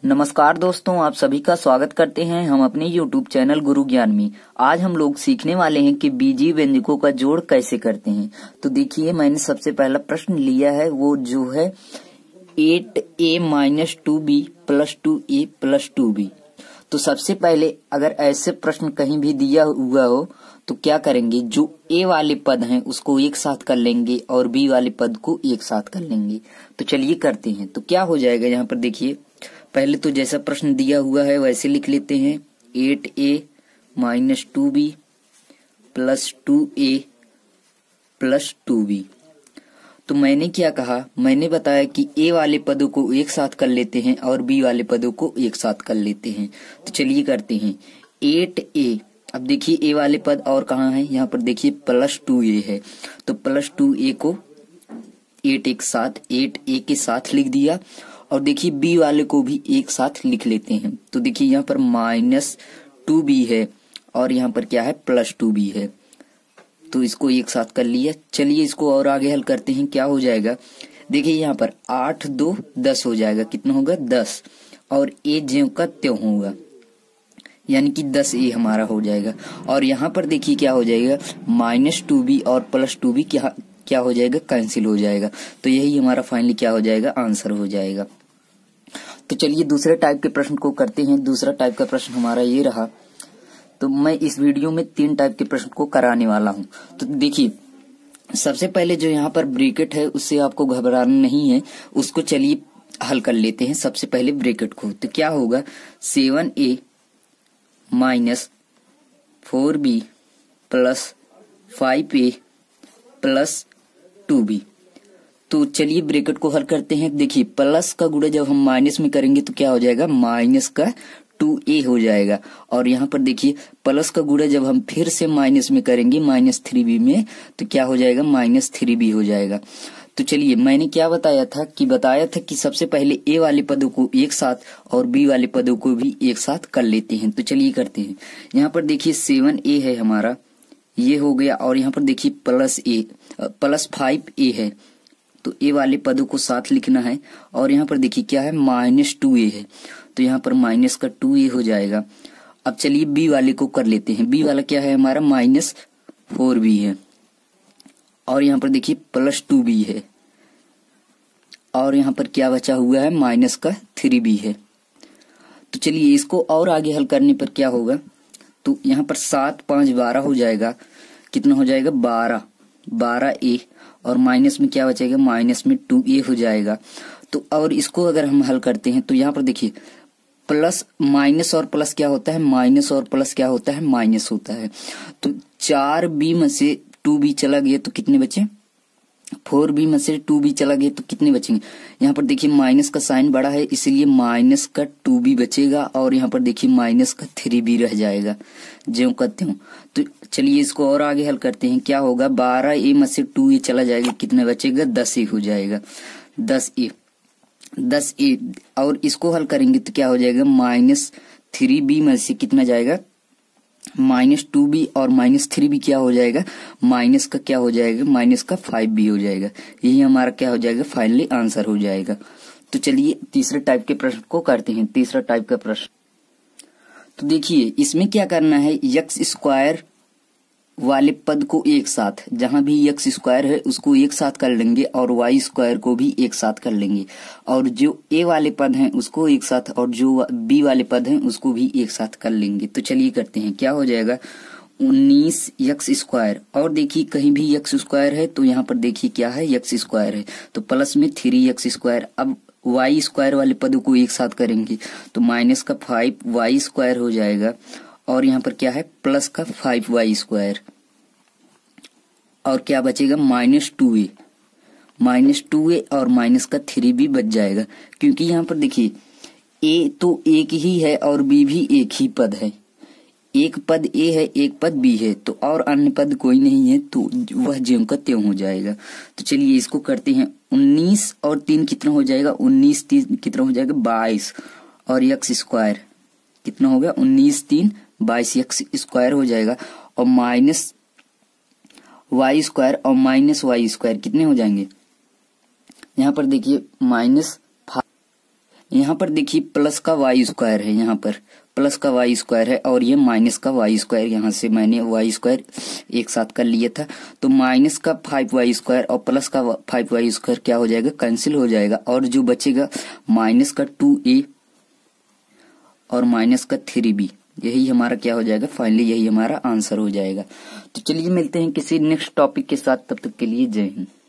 नमस्कार दोस्तों, आप सभी का स्वागत करते हैं हम अपने YouTube चैनल गुरु ज्ञान में। आज हम लोग सीखने वाले हैं कि बीजीय व्यंजकों का जोड़ कैसे करते हैं। तो देखिए, मैंने सबसे पहला प्रश्न लिया है, वो जो है 8a minus 2b plus 2a plus 2b। तो सबसे पहले अगर ऐसे प्रश्न कहीं भी दिया हुआ हो तो क्या करेंगे, जो a वाले पद हैं उसको एक साथ कर लेंगे और b वाले पद को एक साथ कर लेंगे। तो चलिए करते हैं। तो क्या हो जाएगा, यहाँ पर देखिए, पहले तो जैसा प्रश्न दिया हुआ है वैसे लिख लेते हैं। 8a minus 2b plus 2a plus 2b। तो मैंने क्या कहा, मैंने बताया कि a वाले पदों को एक साथ कर लेते हैं और b वाले पदों को एक साथ कर लेते हैं। तो चलिए करते हैं। 8a, अब देखिए a वाले पद और कहाँ है, यहाँ पर देखिए प्लस 2a है, तो प्लस 2a को 8 एक साथ 8a के साथ लिख दिया। और देखिए b वाले को भी एक साथ लिख लेते हैं। तो देखिए यहाँ पर माइनस 2b है और यहाँ पर क्या है, प्लस 2b है, तो इसको एक साथ कर लिया। चलिए इसको और आगे हल करते हैं। क्या हो जाएगा, देखिए यहाँ पर 8 2 10 हो जाएगा। कितना होगा, 10, और a ज्यों का त्यों होगा, यानी कि 10a हमारा हो जाएगा। और यहाँ पर देखिए क्या हो जाएगा, माइनस 2b और प्लस 2b क्या हो जाएगा, कैंसिल हो जाएगा। तो यही हमारा फाइनली क्या हो जाएगा, आंसर हो जाएगा। तो चलिए दूसरे टाइप के प्रश्न को करते हैं। दूसरा टाइप का प्रश्न हमारा ये रहा। तो मैं इस वीडियो में 3 टाइप के प्रश्न को कराने वाला हूं। तो देखिए, सबसे पहले जो यहाँ पर ब्रैकेट है उससे आपको घबराना नहीं है, उसको चलिए हल कर लेते हैं। सबसे पहले ब्रैकेट को, तो क्या होगा, 7a minus 4b plus 5a plus 2b। तो चलिए ब्रैकेट को हल करते हैं। देखिए, प्लस का गुणा जब हम माइनस में करेंगे तो क्या हो जाएगा, माइनस का 2a हो जाएगा। और यहाँ पर देखिए, प्लस का गुणा जब हम फिर से माइनस में करेंगे, माइनस 3b में, तो क्या हो जाएगा, माइनस 3b हो जाएगा। तो चलिए, मैंने क्या बताया था कि सबसे पहले a वाले पदों को एक साथ और b वाले पदों को भी एक साथ कर लेते हैं। तो चलिए करते हैं। यहाँ पर देखिए 7a है हमारा, ये हो गया, और यहाँ पर देखिए प्लस 5a है, तो a वाले पदों को साथ लिखना है। और यहाँ पर देखिए क्या है, माइनस 2a है, तो यहाँ पर माइनस का 2a हो जाएगा। अब चलिए b वाले को कर लेते हैं। b वाला क्या है हमारा, माइनस 4b है, और यहाँ पर देखिए प्लस 2b है, और यहाँ पर क्या बचा हुआ है, माइनस का 3b है। तो चलिए इसको और आगे हल करने पर क्या होगा, तो यहाँ पर 7 5 12 हो जाएगा। कितना हो जाएगा, 12a, और माइनस में क्या बचेगा, माइनस में 2a हो जाएगा। तो और इसको अगर हम हल करते हैं तो यहाँ पर देखिए, प्लस माइनस और प्लस क्या होता है, माइनस और प्लस क्या होता है, माइनस होता है। तो 4b में से 2b चला गया तो कितने बचे, 4b में से 2b चला गया तो कितने बचेंगे। यहाँ पर देखिए माइनस का साइन बड़ा है, इसलिए माइनस का 2b बचेगा, और यहाँ पर देखिए माइनस का 3b रह जाएगा, ज्यों का त्यों। तो चलिए इसको और आगे हल करते हैं। क्या होगा, 12a में से 2a चला जाएगा, कितना बचेगा, 10a हो जाएगा, 10a। और इसको हल करेंगे तो क्या हो जाएगा, माइनस 3b में से कितना जाएगा, माइनस 2b, और माइनस 3b क्या हो जाएगा, माइनस का क्या हो जाएगा, माइनस का 5b हो जाएगा। यही हमारा क्या हो जाएगा, फाइनली आंसर हो जाएगा। तो चलिए तीसरे टाइप के प्रश्न को करते हैं। तीसरा टाइप का प्रश्न, तो देखिए इसमें क्या करना है, एक्स स्क्वायर वाले पद को एक साथ, जहां भी एक्स स्क्वायर है उसको एक साथ कर लेंगे, और वाई स्क्वायर को भी एक साथ कर लेंगे, और जो ए वाले पद हैं उसको एक साथ, और जो बी वाले पद हैं उसको भी एक साथ कर लेंगे। तो चलिए करते हैं। क्या हो जाएगा, 19 एक्स स्क्वायर, और देखिए कहीं भी एक्स स्क्वायर है तो यहाँ पर देखिए क्या है, एक्स स्क्वायर है, तो प्लस में 3 एक्स स्क्वायर। अब वाई स्क्वायर वाले पदों को एक साथ करेंगे तो माइनस का 5 वाई स्क्वायर हो जाएगा, और यहाँ पर क्या है, प्लस का 5 वाई स्क्वायर, और क्या बचेगा, माइनस 2a और माइनस का 3b बच जाएगा। क्योंकि यहाँ पर देखिए a तो एक ही है और b भी एक ही पद है, एक पद a है एक पद b है, तो और अन्य पद कोई नहीं है, तो वह ज्यों का त्यों हो जाएगा। तो चलिए इसको करते हैं। 19 और 3 कितना हो जाएगा, 19 3 कितना हो जाएगा, 22, और एक्स स्क्वायर कितना हो गया, 19 3 22 एक्स स्क्वायर हो जाएगा, और माइनस वाई स्क्वायर और माइनस वाई स्क्वायर कितने हो जाएंगे, यहाँ पर देखिए माइनस यहाँ पर देखिए प्लस का वाई स्क्वायर है, यहाँ पर प्लस का वाई स्क्वायर है और ये माइनस का वाई स्क्वायर, यहाँ से मैंने वाई स्क्वायर एक साथ कर लिया था। तो माइनस का 5y स्क्वायर और प्लस का 5y स्क्वायर क्या हो जाएगा, कैंसिल हो जाएगा, और जो बचेगा माइनस का 2a और माइनस का 3b, यही हमारा क्या हो जाएगा, फाइनली यही हमारा आंसर हो जाएगा। तो चलिए मिलते हैं किसी नेक्स्ट टॉपिक के साथ, तब तक के लिए जय हिंद।